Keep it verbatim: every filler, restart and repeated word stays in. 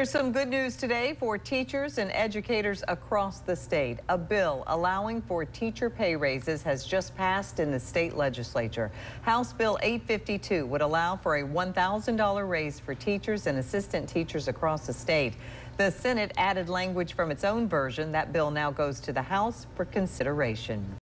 Here's some good news today for teachers and educators across the state. A bill allowing for teacher pay raises has just passed in the state legislature. House Bill eight fifty-two would allow for a one thousand dollar raise for teachers and assistant teachers across the state. The Senate added language from its own version. That bill now goes to the House for consideration.